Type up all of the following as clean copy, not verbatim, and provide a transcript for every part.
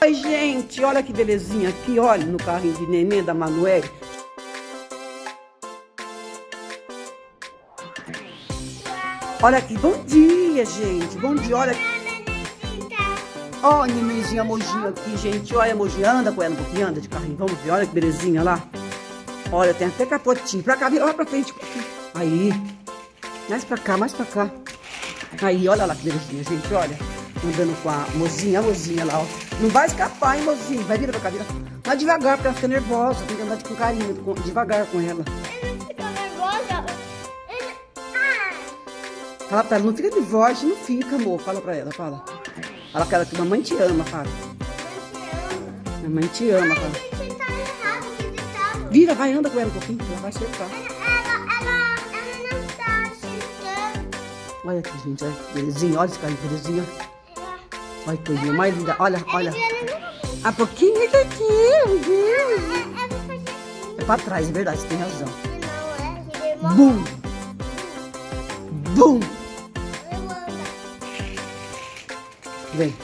Oi, gente, olha que belezinha aqui, olha, no carrinho de neném da Manoel. Olha aqui, bom dia, gente, bom dia, olha. Ó, nenenzinha Mojinha aqui, gente, olha a Mojinha, anda com ela um pouquinho, anda de carrinho, vamos ver, olha que belezinha lá. Olha, tem até capotinho, pra cá, vira, olha pra frente, aí, mais pra cá, aí, olha lá que belezinha, gente, olha, andando com a mozinha lá, ó, não vai escapar, hein, mozinha, vai vir pra cá, vira, vai devagar, porque ela fica nervosa, tem que andar com carinho, devagar com ela. Fala pra ela, não fica nervosa, não fica, amor, fala pra ela, fala. Fala pra ela que mamãe te ama, fala. Mamãe te ama, fala. Vira, vai, anda com ela um pouquinho, ela vai acertar. Ela não tá acertando. Olha aqui, gente, olha que belezinha, olha esse carrinho, belezinha. Olha que coisinha mais linda, olha, olha. A pouquinho daqui, é pra trás, é verdade, você tem razão. Bum! Bum! Vem.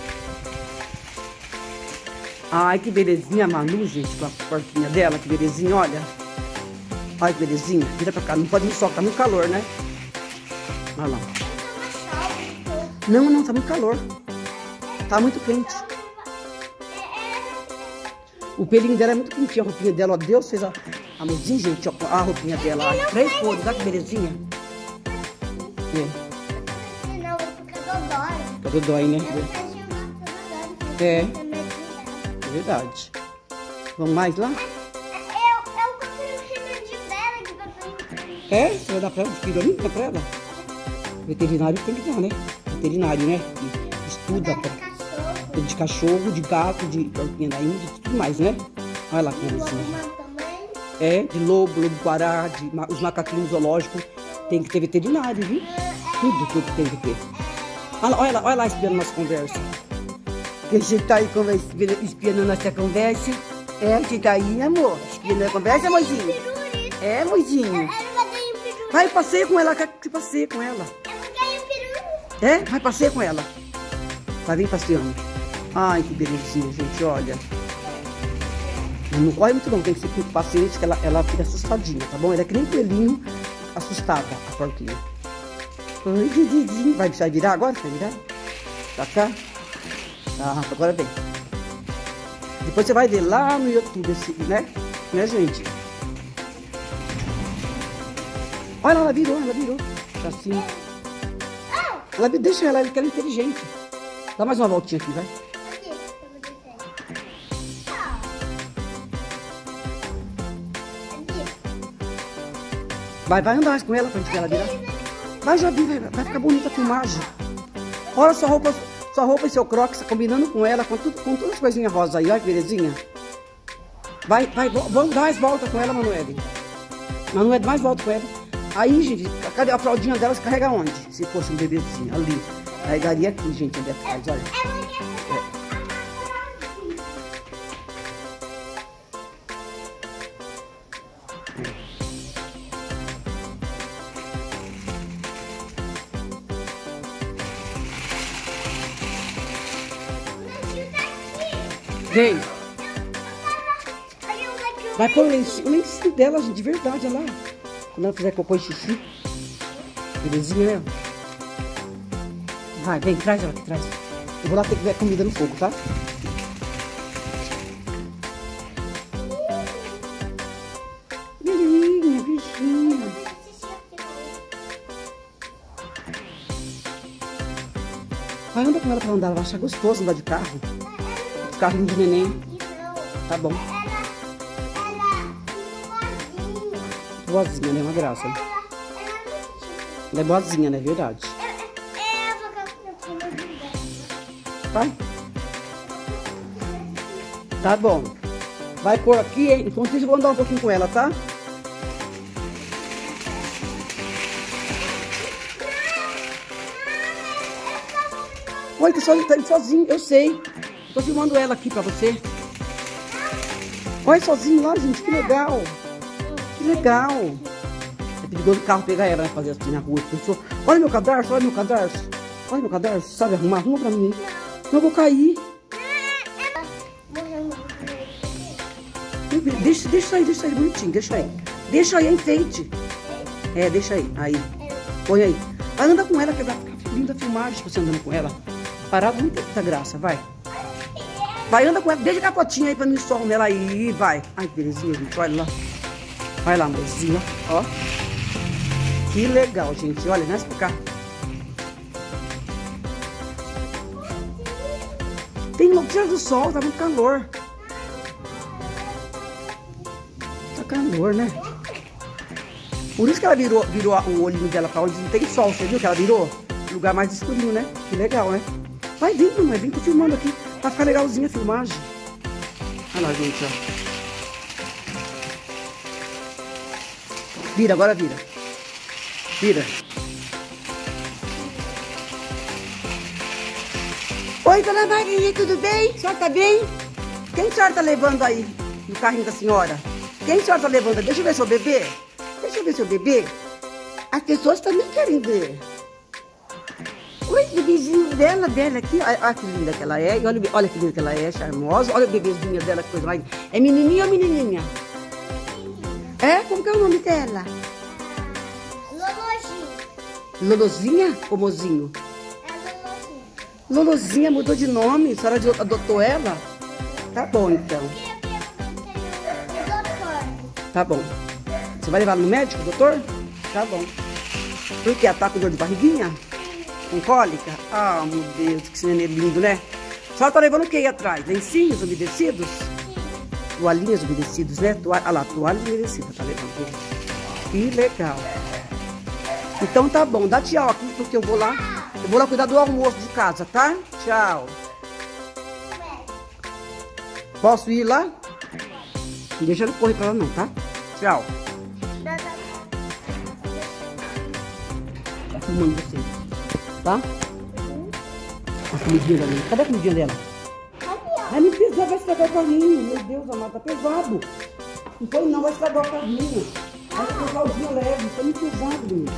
Ai, que belezinha a Manu, gente, com a porquinha dela, que belezinha, olha. Olha que belezinha. Vira pra cá, não pode ir só, tá muito calor, né? Olha lá. Não, tá muito calor. Tá muito quente. O pelinho dela é muito quentinho, a roupinha dela, ó. Deus fez a mozinha, gente, ó, a roupinha dela, ó. 3 cores, olha que belezinha. Fica dodói, né? É verdade. Vamos mais lá? Eu comprei o remedinho dela de papel. É? Você vai dar pra ela? Espirolinha pra ela? Veterinário tem que dar, né? Veterinário, né? Que estuda de cachorro, de gato, de porquinha da Índia, de tudo mais, né? Olha lá que belezinha. É, de lobo, lobo-guará, os macaquinhos zoológicos. Tem que ter veterinário, viu? Tudo tem que ter. Olha lá espiando nossa conversa. Que a gente tá aí espiando nossa conversa. É, a gente tá aí, amor. Espiando a conversa, mozinho. É, mozinho. Vai, passeia com ela, quer que passeie com ela. É, vai, passeia com ela. Vai, vem passeando. Ai, que belezinha, gente, olha. Não corre muito não, tem que ser com paciente, que ela fica assustadinha, tá bom? Ela é que nem coelhinho assustada, a porquinha. Oi, Dididinho. Vai virar agora? Vai virar? Pra cá? Tá, agora vem. Depois você vai ver lá no YouTube, né? Né, gente? Olha, ela virou. Tá assim. Deixa ela, que ela é inteligente. Dá mais uma voltinha aqui, vai. Vai andar mais com ela pra gente ver ela virar. Vai, Jabi, vai ficar bonita a filmagem. Olha sua roupa e seu crocs combinando com ela, com todas as coisinhas rosas aí, olha que belezinha. Vai, vamos dar mais volta com ela, Manoel. Manoel, mais volta com ela. Aí, gente, cadê a fraldinha dela? Se carrega onde? Se fosse um bebezinho, ali. Carregaria aqui, gente, ali atrás, olha. Vem. Vai pôr o lencinho dela, gente, de verdade, olha lá. Quando ela fizer cocô e xixi. Belezinha, né? Vai, vem, traz ela aqui, traz. Eu vou lá ter que ver a comida no fogo, tá? Belezinha, bichinha. Vai, anda com ela pra andar, ela vai achar gostoso andar de carro. Carrinho de neném. Tá bom. Boazinha, né? Uma graça. Ela é boazinha, né? Verdade. Vai. Tá bom. Vai pôr aqui, hein? Enquanto isso, eu vou andar um pouquinho com ela, tá? Oi, tá indo sozinho, eu sei. Tô filmando ela aqui pra você. Olha sozinho lá, gente, que legal. Que legal. É perigoso o carro pegar ela, né, fazer assim na rua. Olha meu cadarço, olha meu cadarço. Olha meu cadarço, sabe arrumar? Arruma pra mim. Não vou cair. Deixa aí, bonitinho, deixa aí. Deixa aí, é enfeite. É, deixa aí, aí. Põe aí. Vai andar com ela, que vai ficar linda a filmagem você andando com ela. Parado não tem muita graça, vai. Vai, anda com ela, deixa a capotinha aí pra não ir sol nela aí, vai. Ai, que belezinha, gente, olha lá. Vai lá, amorzinho, ó. Que legal, gente, olha, nasce pra cá. Tem tira do sol, tá muito calor. Tá calor, né? Por isso que ela virou o olhinho dela pra onde não tem sol, você viu que ela virou? Lugar mais escurinho, né? Que legal, né? Vai vir, mamãe, vem, tô filmando aqui. Pra ficar legalzinha a filmagem. Olha lá, gente, ó. Vira, agora vira. Vira. Oi, dona Maria, tudo bem? A senhora tá bem? Quem a senhora tá levando aí no carrinho da senhora? Quem a senhora tá levando? Deixa eu ver seu bebê. Deixa eu ver seu bebê. As pessoas também querem ver. Oi, bebezinho dela aqui. Olha que linda que ela é. Olha que linda que ela é, charmosa. Olha o bebezinho dela, que coisa mais. É menininha ou menininha? É? Como que é o nome dela? Lolozinha. Lolozinha ou mozinho? É Lolozinha. Lolozinha mudou de nome. A senhora adotou ela? Tá bom, então. Tá bom. Você vai levar no médico, doutor? Tá bom. Por quê? Tá com dor de barriguinha? Com cólica? Ah, meu Deus, que esse neném é lindo, né? A senhora tá levando o que aí atrás? Lencinhos umedecidos? Toalhinhas umedecidas, né? Olha lá, toalhas umedecidas, tá levando. Que legal. Então tá bom, dá tchau aqui, porque eu vou lá cuidar do almoço de casa, tá? Tchau. Posso ir lá? Não deixa ele correr pra lá não, tá? Tchau. Tá filmando você. Tá? A comidinha dela. Cadê a comidinha dela? Ai, me pesado, vai estragar o carrinho. Meu Deus, amado, tá pesado. Não foi não, vai estragar o carrinho. Vai colocar o dia leve, tá muito pesado, menino.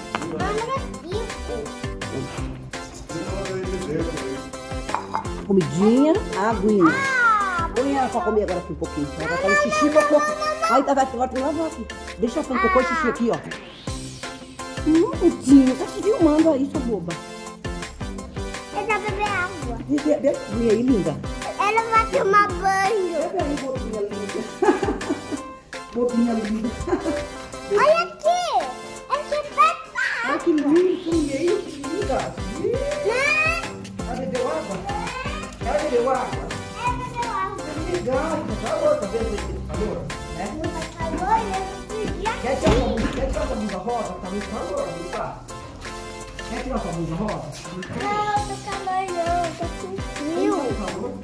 Comidinha, aguinha. Põe ela pra comer agora aqui um pouquinho. Ela vai fazer xixi e cocô. Aí tá, vai agora tem que lavar aqui. Deixa ela fazer cocô e xixi aqui, ó. Tadinha, tá se filmando aí, sua boba. Eu já bebi água. Bebe aí, linda. Ela vai tomar banho. Bebe aí, bobinha linda. Bobinha linda. Olha aqui. Esse é Peppa. Ai, que lindo, que linda. Ela bebeu água? Ela bebeu água? Ela bebeu água. Que legal, tá calor, tá vendo esse calor? Né? Não tá calor, eu já Quer tirar sua blusa rosa? Tá muito calor, não tá? Quer tirar sua blusa rosa? Não, tô calor não, tô com frio. Calor?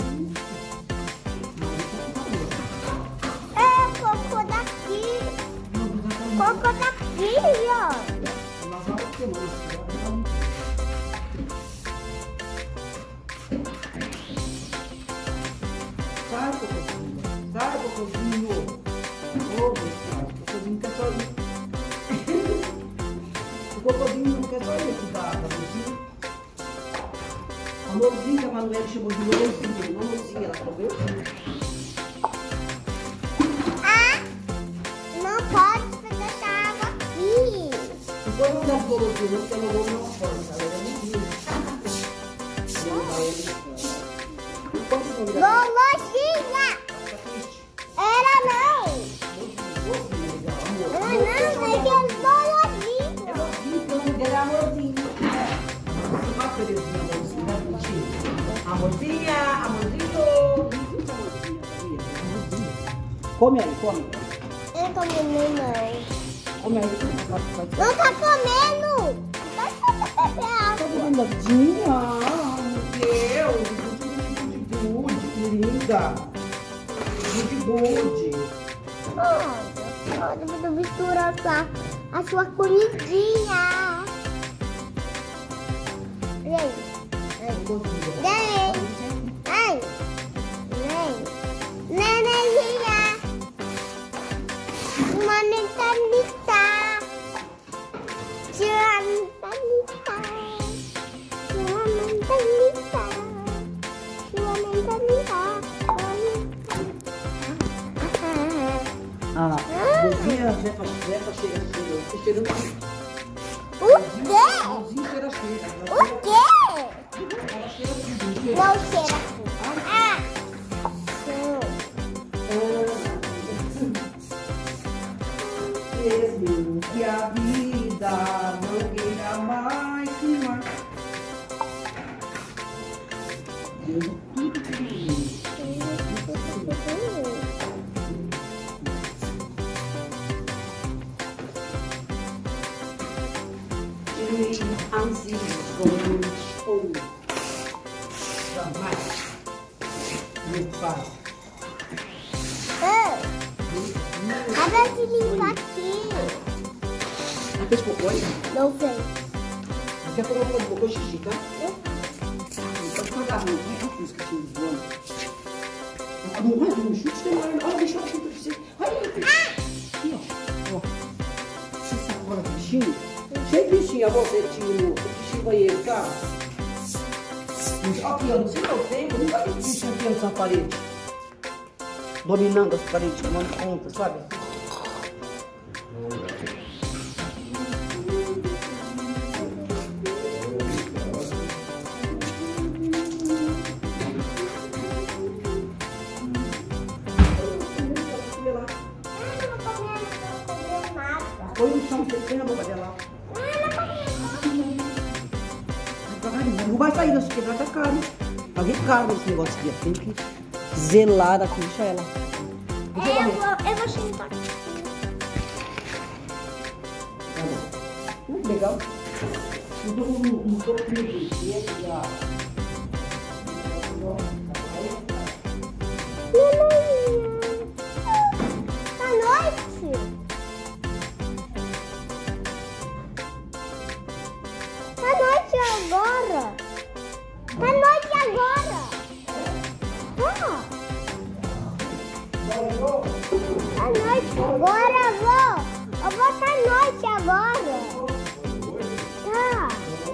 É, cocô daqui. Cocô daqui, ó. Sai, cocôzinho. Sai, cocôzinho. Ô, meu pai, o cocôzinho quer só ir. O cocôzinho não quer só ir aqui da Lolozinha. A Lolozinha, a Manuela chamou de Lolozinha. Lolozinha, ela comeu? Ah, não pode deixar água aqui. Não foi não dar Lolozinha, não, porque a Lolo não é uma força. Ela é muito linda. Lolozinha. Era não. Ela não, é que é Lolozinha. Amorzinho. Uma belezinha, amorzinho, né, bonitinho? Amorzinha, amorzinho. Come aí, come. Eu não tô comendo, não. Come aí. Não tá comendo. Vai fazer beber água. Linda. Meu Deus. Que linda. Good. Olha, eu vou misturar a sua comidinha. Vem. Vem. Vem. Vem. Nenenzinha. Uma mentalita. Uma mentalita. Uma mentalita. Uma mentalita. cheira. Tô cheirando aqui. O quê? Mãozinho cheira cheira. O quê? Ela cheira tudo. Não cheira assim. Ah! Mesmo que a vida não queira mais que mais. Deus, tudo que jamais meu pai. Acaba de limpar aqui. Não fez cocô aí? Não fez. Daqui a pouco eu vou fazer cocô xixi, tá? Pode pagar a mão. Olha a música que tinha voando. Não vai, não chute, tem hora. Olha, deixa eu chutar pra você. Olha aqui, ó. Essa sacola de bichinho. Cheio de bichinho, a você tinha o bichinho banheiro, tá? Aqui, ó, no seu tempo, nunca vi bichinho aqui nessa parede. Dominando as paredes, tomando conta, sabe? Põe no chão, você tem a boca dela. Não vai sair dessa quebrada, tá caro. Paguei caro esse negócio aqui, ó. Tem que zelar aqui, deixa ela. Eu vou sentar aqui. Tá bom. Legal. Não tô com medo. Agora! Tá noite agora! Ah. Tá noite agora, avô! Avô, tá noite agora! Tá!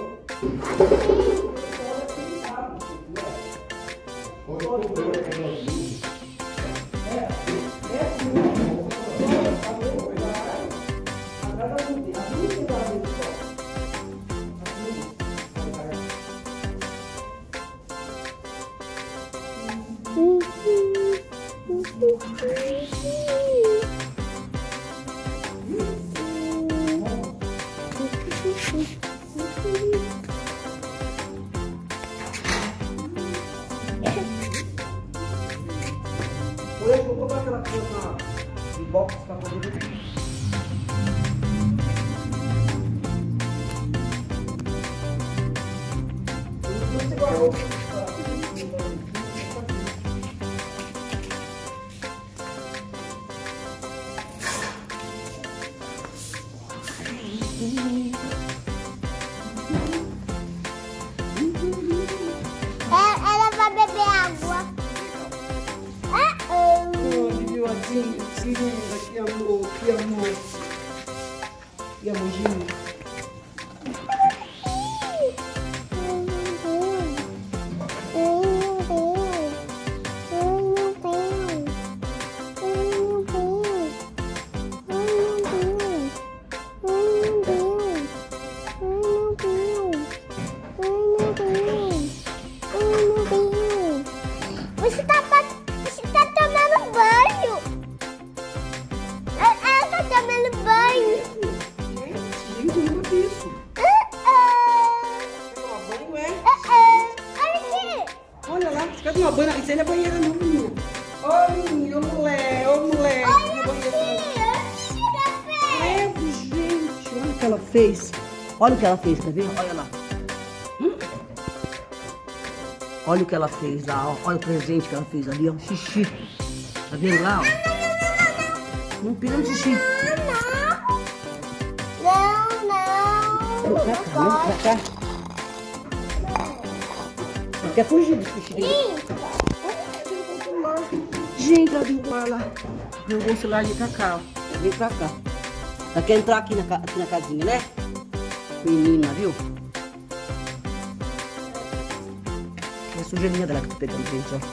Eu vou colocar aquela coisa de box pra poder ver. Você guardou. Ela vai beber água. Que linda, que amor, que amor. Que amorzinho. Você tá tomando banho. Ela tá tomando banho. Gente, eu nunca vi isso. Tomar banho é? Olha aqui. Olha lá, você quer tomar banho? Isso aí não é banheira não, menina. Ô menina, ô moleque, ô moleque. Olha aqui. Gente, olha o que ela fez. Olha o que ela fez, tá vendo? Olha lá. Olha o que ela fez lá, ó. Olha o presente que ela fez ali, ó. Xixi. Tá vendo lá, ó? Não pegando xixi. Não. Vem pra cá, vem pra cá. Não quer fugir do xixi dele. Gente, ela derrubou lá. Derrubou o celular de Cacau. Vem pra cá. Ela quer entrar aqui na casinha, né? Menina, viu? É a sujeirinha dela que eu tô pegando, gente, ó.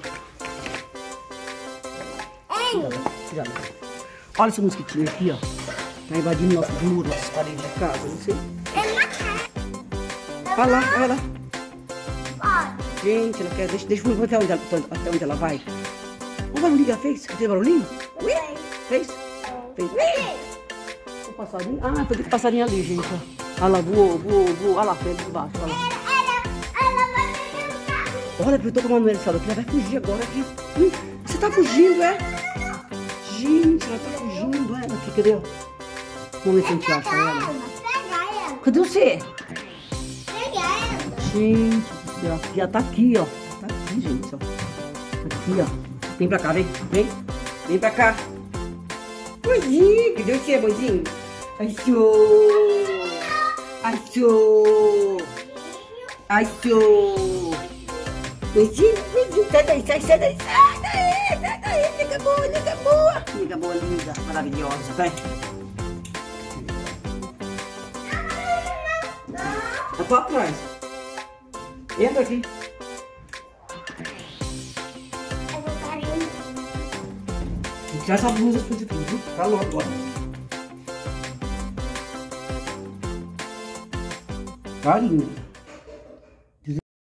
Tira. Olha esse mosquitinho aqui, ó. Tá invadindo nossos muros, nossas paredes de casa, não sei. É na cara. Olha lá, olha lá. Pode. Gente, ela quer. Deixa eu ver até onde ela vai. O barulhinho que ela fez? Tem barulhinho? Ui, fez? Fez. O passarinho? Ah, foi aquele passarinho ali, gente. Olha lá, voou. Olha lá, foi ali de baixo. Olha lá. Ela vai pegar o carro. Olha, eu tô com uma mulher aqui, ela vai fugir agora aqui. Você tá fugindo, é? Gente, ela tá fugindo, é? Aqui, cadê? Vamos ver se a gente acha ela. Pega ela. Cadê você? Pega ela. Gente do céu, já tá aqui, ó. Tá aqui, gente, ó. Tá aqui, ó. Vem pra cá, vem. Vem pra cá. Boizinho, cadê você, boizinho? Achou. Boizinho, sai daí. Liga boa. Liga boa, linda, maravilhosa, vai. Eu tô atrás. Entra aqui. Eu vou carinho. Tirar essa blusa de tudo, viu? Tá louco agora. Carinho.